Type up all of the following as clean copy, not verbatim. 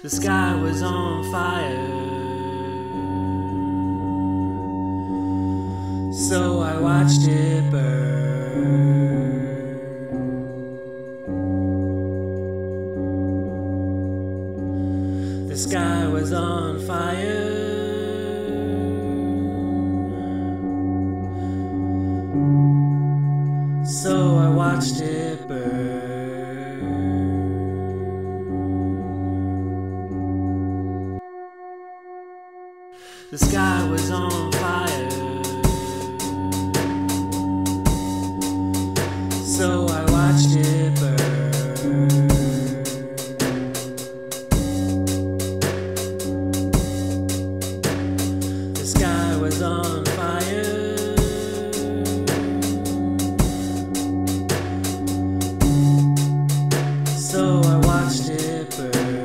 The sky was on fire, so I watched it burn. The sky was on fire, so I watched it burn. The sky was on fire, so I watched it burn. The sky was on fire, so I watched it burn.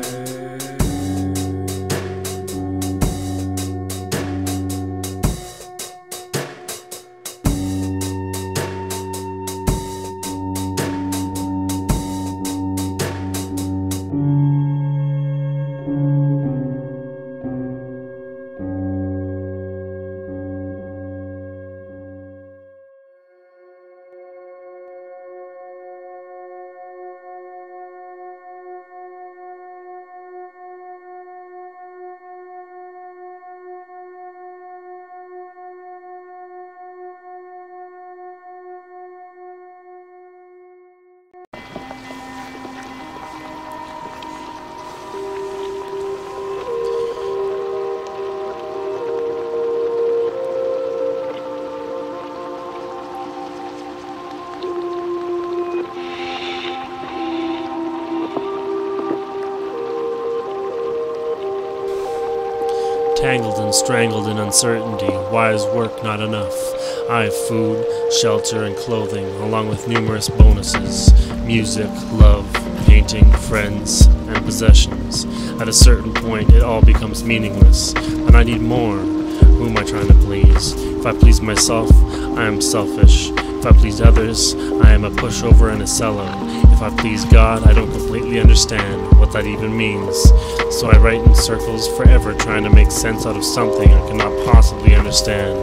Tangled and strangled in uncertainty, why is work not enough? I have food, shelter, and clothing, along with numerous bonuses: music, love, painting, friends, and possessions. At a certain point, it all becomes meaningless, and I need more. Who am I trying to please? If I please myself, I am selfish. If I please others, I am a pushover and a sellout. If I please God, I don't completely understand what that even means. So I write in circles forever, trying to make sense out of something I cannot possibly understand.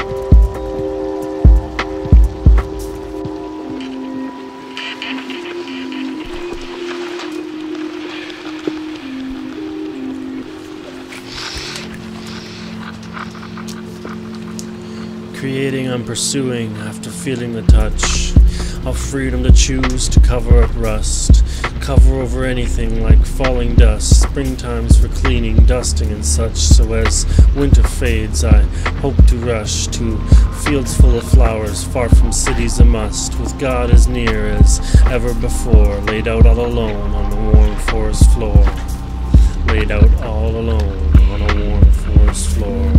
Creating, I'm pursuing after feeling the touch of freedom to choose to cover up rust, cover over anything like falling dust. Springtime's for cleaning, dusting, and such, so as winter fades, I hope to rush to fields full of flowers, far from cities a must, with God as near as ever before, laid out all alone on the warm forest floor, laid out all alone on a warm forest floor.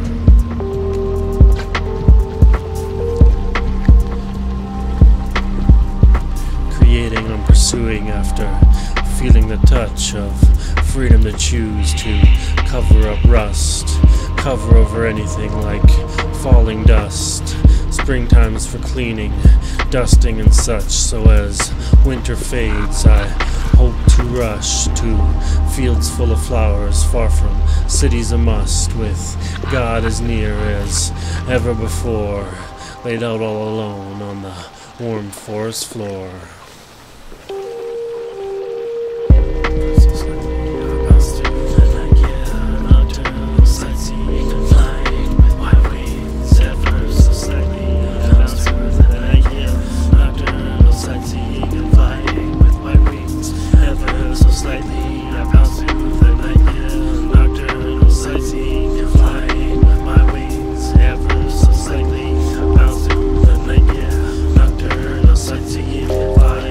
I'm pursuing after feeling the touch of freedom to choose to cover up rust, cover over anything like falling dust. Springtime's for cleaning, dusting, and such, so as winter fades, I hope to rush to fields full of flowers, far from cities a must, with God as near as ever before, laid out all alone on the warm forest floor. Sightseeing, flying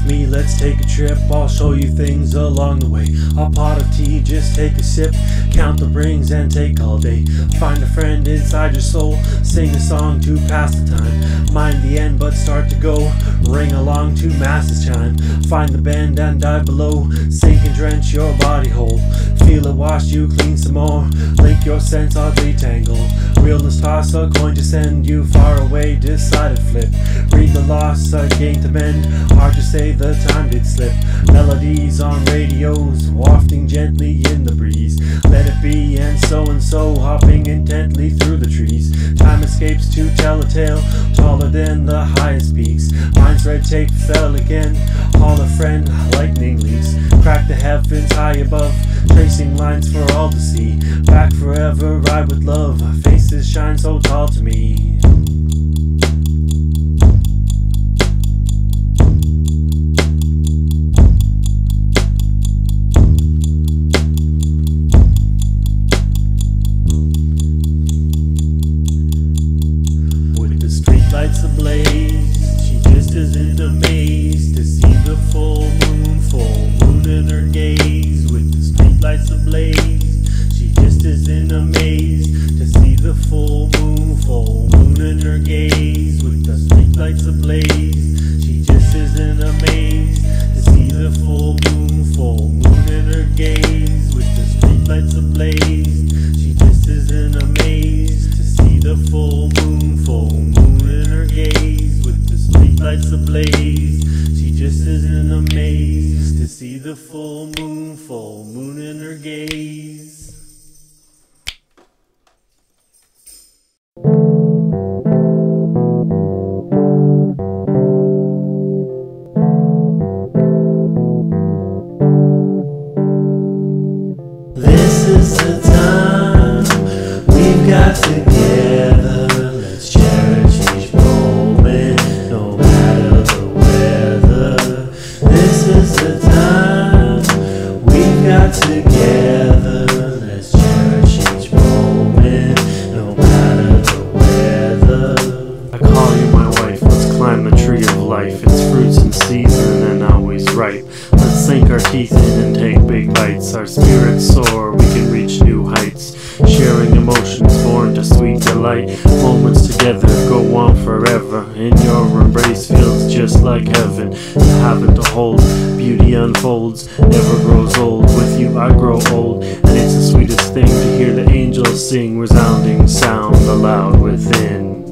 with me, let's take a trip. I'll show you things along the way. A pot of tea, just take a sip. Count the rings and take all day. Find a friend inside your soul. Sing a song to pass the time. Mind the end but start to go. Ring along to masses chime. Find the bend and dive below. Sink and drench your body whole. Feel it wash you clean some more. Link your sense oddly tangle. Realness toss a coin to send you far away. Decided flip. Read the loss, a gain to mend. Hard to say the time did slip. Melodies on radios, wafting gently in the breeze. Let it be and so hopping intently through the trees. Time escapes to tell a tale, taller than the highest peaks. Mind's red tape fell again. Call a friend, lightning leaks. Crack the heavens high above, tracing lines for all to see. Back forever, ride with love. Faces shine so tall to me. Lights ablaze, she just isn't amazed to see the full moon in her gaze. With the street lights ablaze, she just isn't amazed to see the full moon in her gaze. With the street lights ablaze, she just isn't amazed to see the full moon in her gaze. With the street lights ablaze, she just isn't amazed to see the full moon in her gaze. With the streetlights ablaze, she just isn't amazed to see the full moon in her gaze. This is the time we've got together. Let's cherish each moment, no matter the weather. This is the time we've got together. Let's cherish each moment, no matter the weather. I call you my wife, let's climb the tree of life. Its fruits in season and always ripe. Let's sink our teeth in and take big bites. Our spirits soar, we can reach new heights. Sharing emotions born to sweet delight. Moments together go on forever. In your embrace feels just like heaven. To have and to hold, beauty unfolds, never grows old. With you I grow old, and it's the sweetest thing to hear the angels sing, resounding sound aloud within.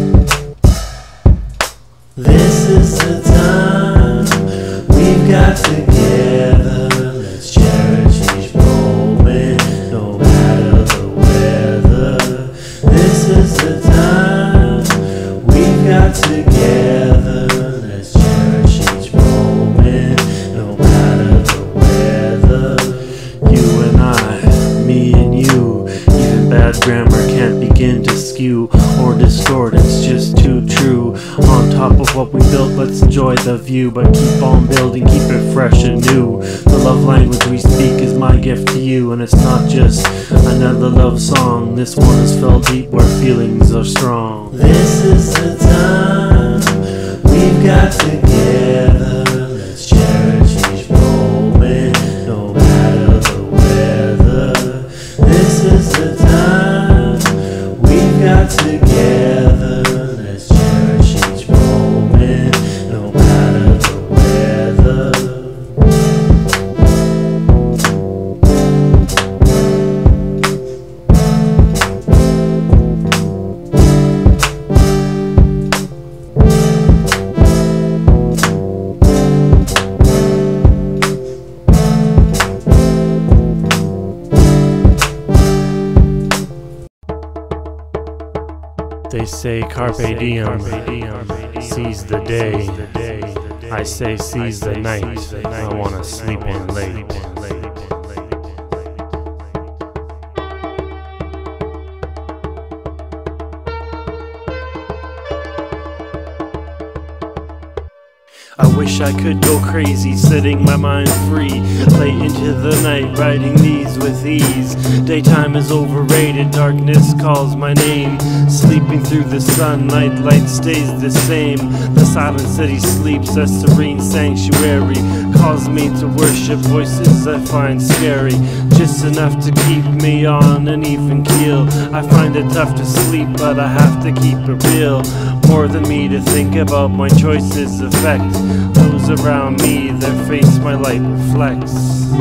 This is the time we've got together. Let's cherish each moment, no matter the weather. This is the time we've got together. Let's cherish each moment, no matter the weather. You and I, me and you, even bad grammar can't begin to skew or distort, it's just too true. On top of what we built, let's enjoy the view, but keep on building, keep it fresh and new. The love language we speak is my gift to you, and it's not just another love song. This one is felt deep where feelings are strong. This is the time we've got together. Let's cherish each moment, no matter the weather. This is the time we've got together. Let's cherish each moment, no matter the weather. They say carpe diem, seize the day. I say seize the night, I wanna sleep in late. I wish I could go crazy, setting my mind free. Late into the night, writing these with ease. Daytime is overrated, darkness calls my name. Sleeping through the sunlight, light stays the same. The silent city sleeps, a serene sanctuary. Calls me to worship voices I find scary. Just enough to keep me on an even keel. I find it tough to sleep, but I have to keep it real. More than me to think about my choices affect those around me, their face my light reflects.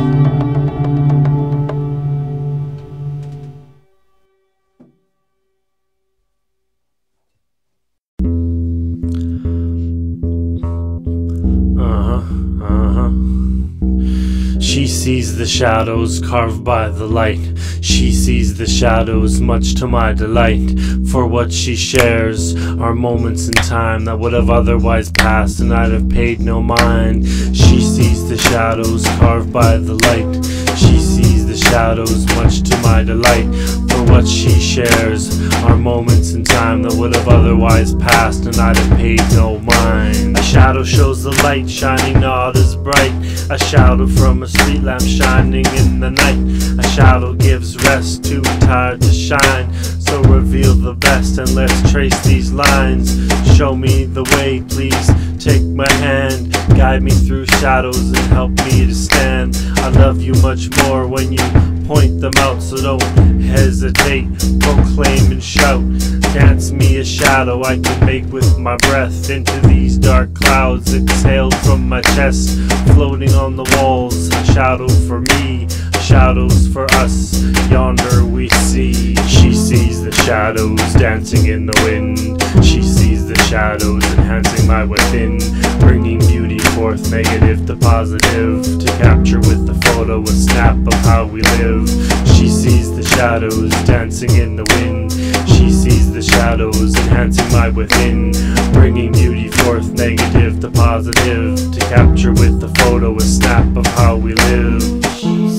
She sees the shadows carved by the light. She sees the shadows much to my delight. For what she shares are moments in time that would have otherwise passed and I'd have paid no mind. She sees the shadows carved by the light. She sees the shadows much to my delight. For what she shares are moments in time that would have otherwise passed and I'd have paid no mind. A shadow shows the light shining not as bright. A shadow from a street lamp shining in the night. A shadow gives rest, too tired to shine. So reveal the best and let's trace these lines. Show me the way, please take my hand. Guide me through shadows and help me to stand. I love you much more when you point them out, so don't hesitate, proclaim and shout. Dance me a shadow I can make with my breath into these dark clouds exhaled from my chest, floating on the walls. A shadow for me, shadows for us, yonder we see. She sees the shadows dancing in the wind. She sees the shadows enhancing my within, bringing beauty forth, negative to positive, to capture with the photo a snap of how we live. She sees the shadows dancing in the wind. She sees the shadows enhancing my within, bringing beauty forth, negative to positive, to capture with the photo a snap of how we live. She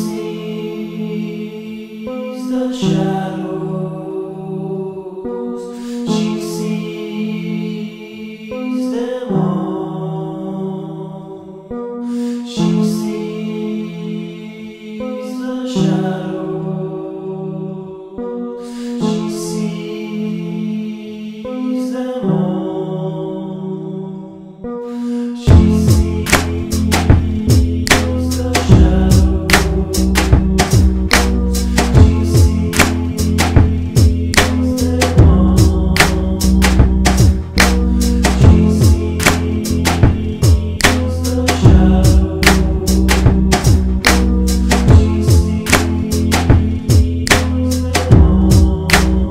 sees the shadows. She sees them all. She sees the shadows. She sees them all. She sees the shadows. She sees them all. She sees the shadows. She sees them all.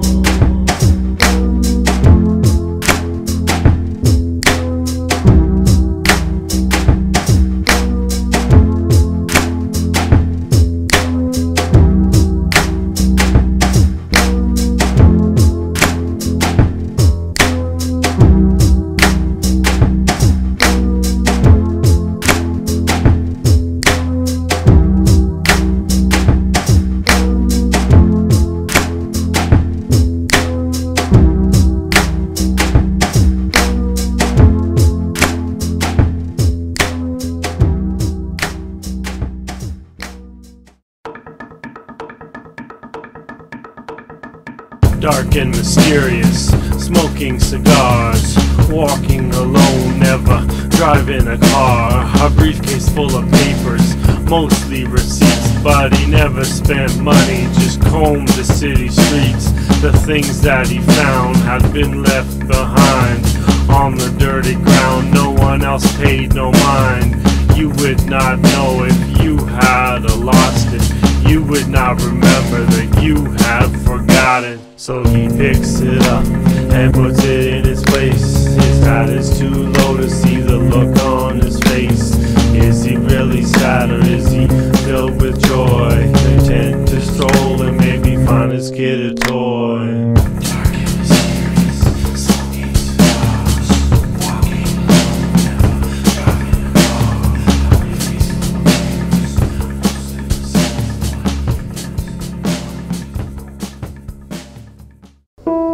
Dark and mysterious, smoking cigars, walking alone, never driving a car. A briefcase full of papers, mostly receipts, but he never spent money, just combed the city streets. The things that he found had been left behind on the dirty ground. No one else paid no mind. You would not know if you had lost it. You would not remember that you have forgotten. So he picks it up and puts it in its place. His hat is too low to see the look on his face. Is he really sad or is he filled with joy? They tend to stroll and maybe find his kid a toy. Dark and mysterious, smoking cigars, walking alone, never driving a car. A briefcase full of papers, mostly receipts,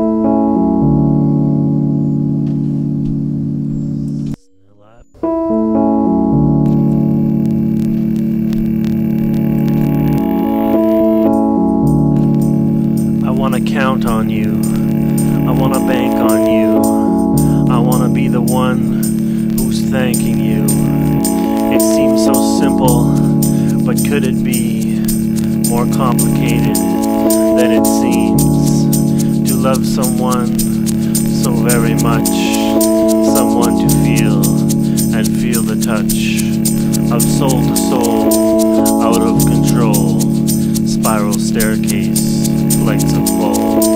but he never I wanna bank on you. I wanna be the one who's thanking you. It seems so simple, but could it be more complicated than it seems? To love someone so very much, someone to feel and feel the touch of soul to soul, out of control, spiral staircase, flights of falls.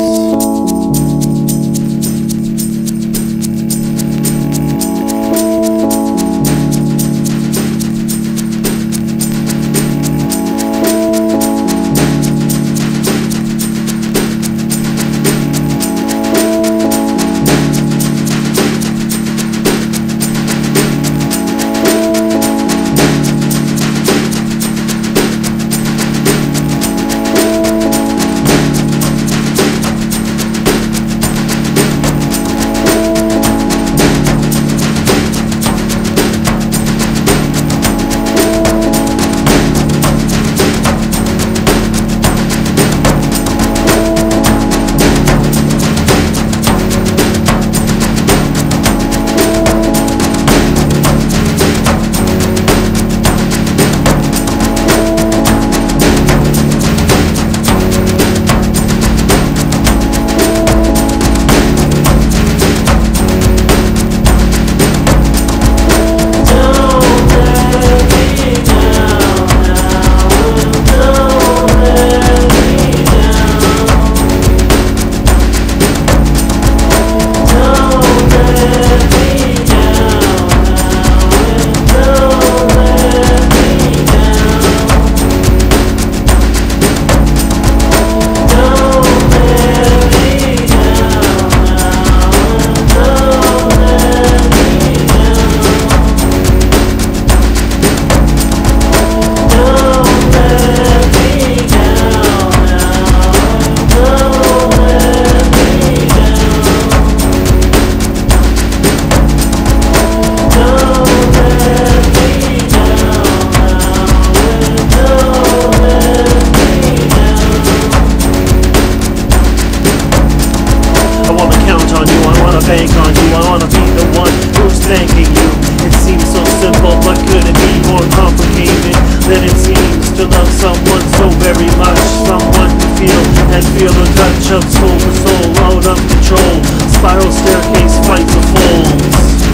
Bank on you, I wanna be the one who's thanking you. It seems so simple, but could it be more complicated than it seems? To love someone so very much, someone to feel and feel the touch of soul to soul, out of control, spiral staircase, flights of folds.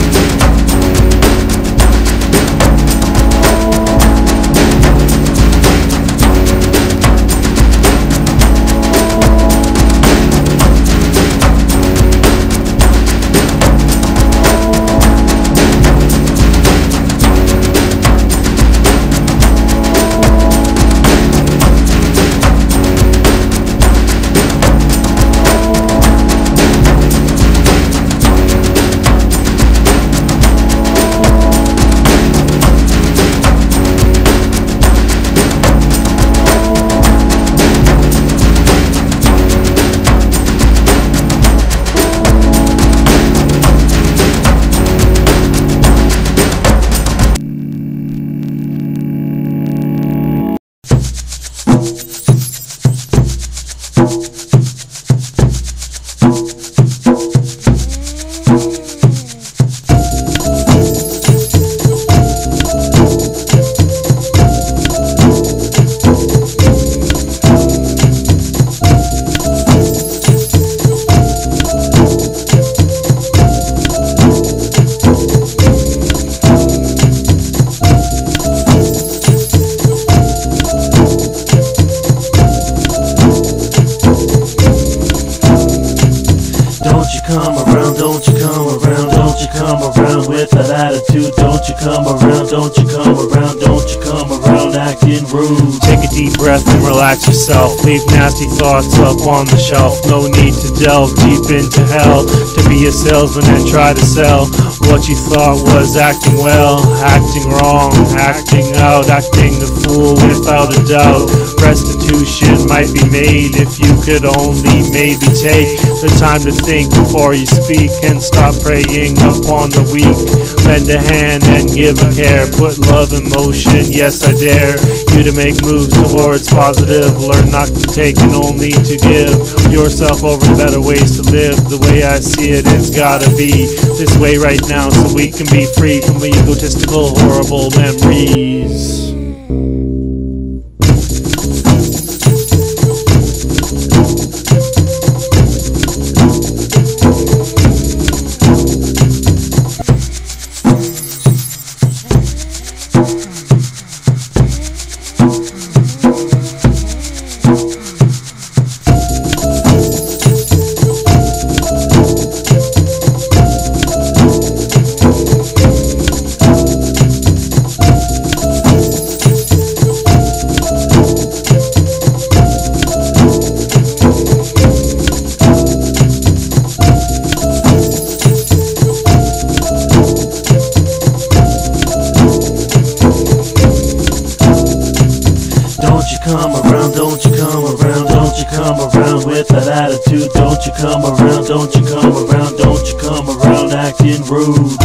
Don't you come around, don't you come around with that attitude. Don't you come around, don't you come around, don't you come around acting rude. Take a deep breath and relax yourself. Leave nasty thoughts up on the shelf. No need to delve deep into hell to be a salesman and try to sell what you thought was acting well. Acting wrong, acting out, acting the fool without a doubt. Restitution might be made if you could only maybe take the time to think think before you speak, and stop preying upon the weak. Lend a hand and give a care, put love in motion, yes I dare you to make moves towards positive. Learn not to take and only to give yourself over to better ways to live. The way I see it, it's gotta be this way right now, so we can be free from the egotistical, horrible memories. Don't you come around, don't you come around with that attitude. Don't you come around, don't you come around, don't you come around acting rude.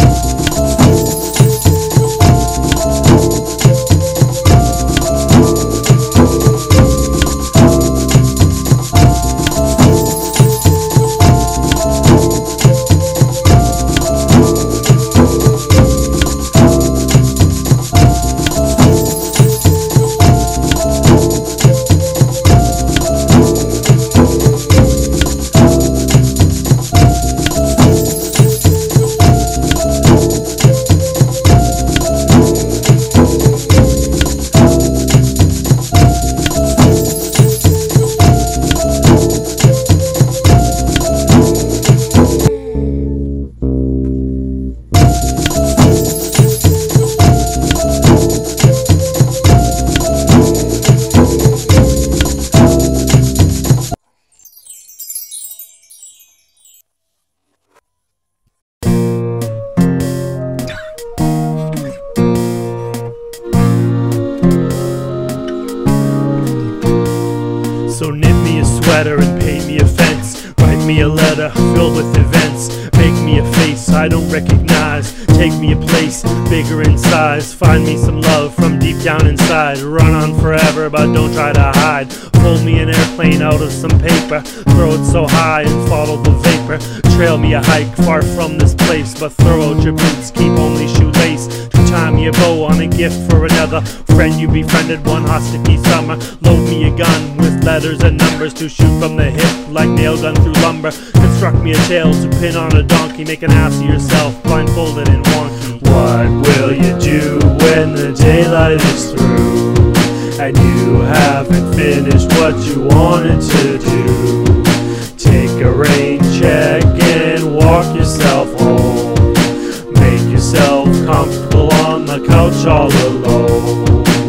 So knit me a sweater and pay me a fence. Write me a letter filled with events. Make me a face I don't recognize. Take me a place bigger in size. Find me some love from deep down inside. Run on forever but don't try to hide. Fold me an airplane out of some paper. Throw it so high and follow the vapor. Trail me a hike far from this place. But throw out your boots, keep only shoelace. To tie me a bow on a gift for another friend you befriended one hot sticky summer. Load me a gun with letters and numbers to shoot from the hip like nail gun through lumber. Construct me a tail to pin on a donkey. Make an ass of yourself, blindfolded and wonky. What will you do when the daylight is through and you haven't finished what you wanted to do? Take a rain check and walk yourself home. Make yourself comfortable on the couch all alone.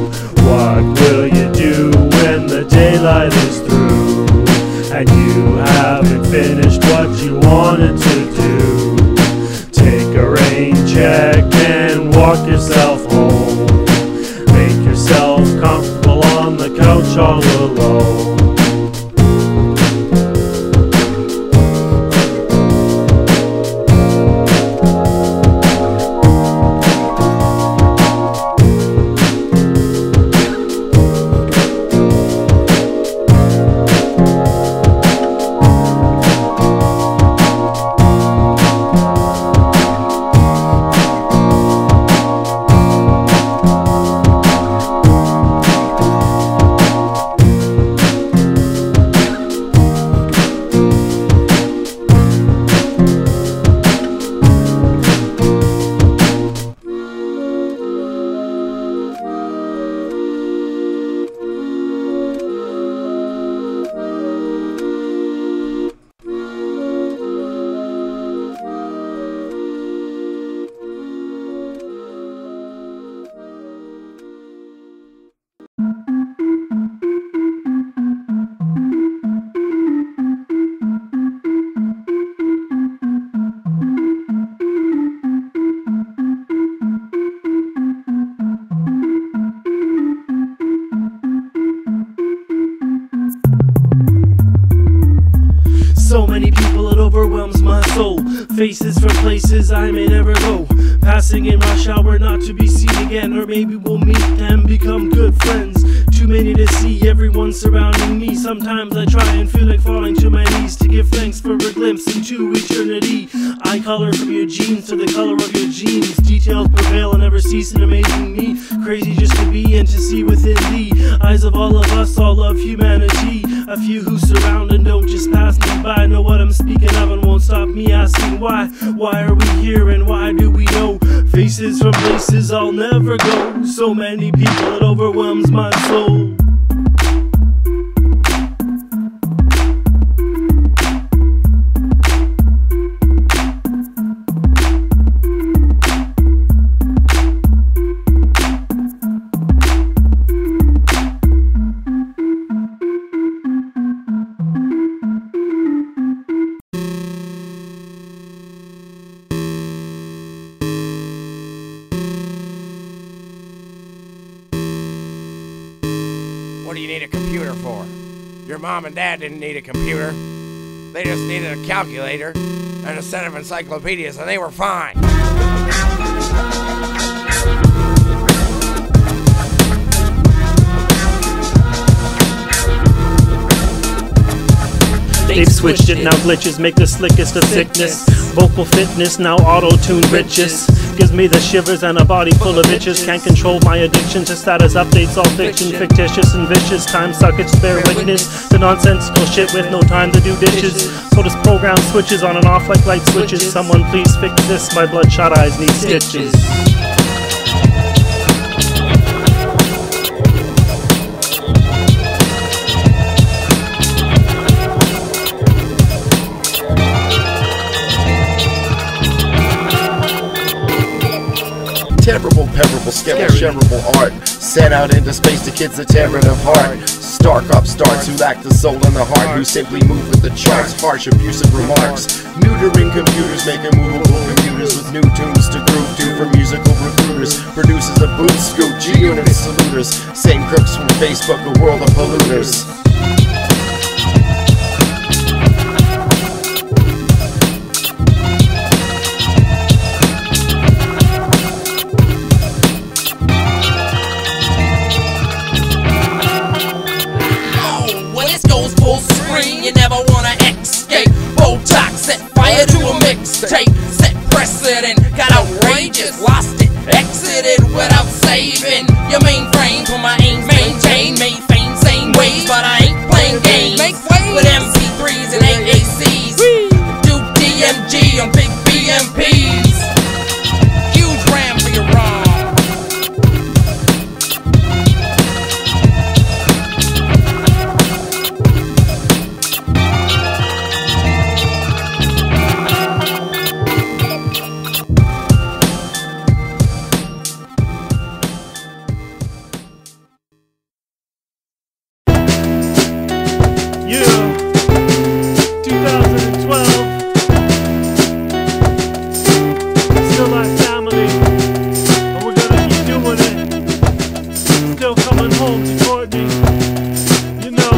What will you do when the daylight is through and you haven't finished what you wanted to do? Take a rain check and walk yourself home. Make yourself comfortable on the couch all alone. overwhelms my soul. Faces from places I may never go, passing in rush hour not to be seen again. Or maybe we'll meet and become good friends. Too many to see, everyone surrounding me. Sometimes I try and feel like falling to my knees to give thanks for a glimpse into eternity. Eye color from your jeans to the color of your jeans. Details prevail and never cease in amazing me. Crazy just to be and to see within the eyes of all of us, all of humanity. A few who surround and don't just pass me by know what I'm speaking of and won't stop me asking why. Why are we here and why do we know? Faces from places I'll never go. So many people, it overwhelms my soul. What do you need a computer for? Your mom and dad didn't need a computer. They just needed a calculator and a set of encyclopedias, and they were fine. They've switched it, now glitches make the slickest of sickness. Vocal fitness, now auto-tune riches. Gives me the shivers and a body full of itches. Can't control my addiction to status updates, all fiction, fictitious and vicious. Time suckage, bear witness to nonsensical shit with no time to do dishes. So this program switches on and off like light switches. Someone please fix this, my bloodshot eyes need stitches. Terrible, peverable, shareable art. Sent out into space to kids that tear it apart. Stark upstarts who lack the soul and the heart, who simply move with the charts. Harsh, abusive remarks. Neutering computers, making movable computers with new tunes to groove to for musical recruiters. Produces a boot scoop, G-Unit saluters. Same crooks from Facebook, a world of polluters. You never wanna escape. Botox set fire to a mixtape. Set precedent, got outrageous. Lost it, exited without saving. Your mainframe for my aim maintain. Made fame same ways, but I ain't playing games. With MP3s and AACs. Do DMG on big BMPs. Huge RAM for your ROM. home to Courtenay, you know.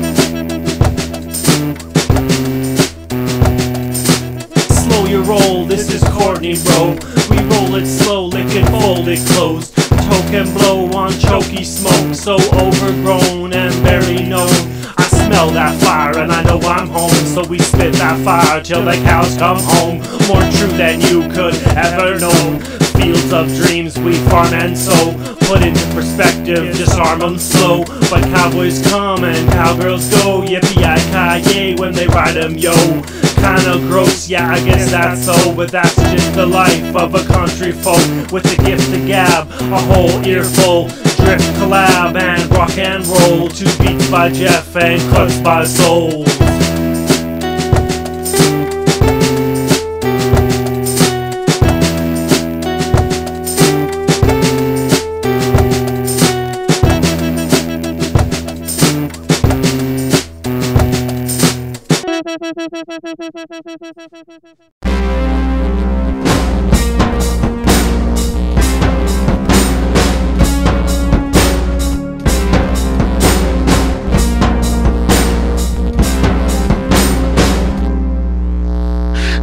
Slow your roll, this is Courtenay, bro. We roll it slow, lick it, fold it closed. Choke and blow on choky smoke, so overgrown and very known. I smell that fire and I know I'm home, so we spit that fire till the cows come home. More true than you could ever know. Fields of dreams we farm and sow, put into perspective, disarm them slow. But cowboys come and cowgirls go, yippee-yi-ki-yay when they ride them, yo. Kinda gross, yeah, I guess that's so, but that's just the life of a country folk with the gift to gab, a whole earful. Drift, collab, and rock and roll, 2 beats by Jeff and cuts by Soul.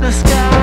the sky.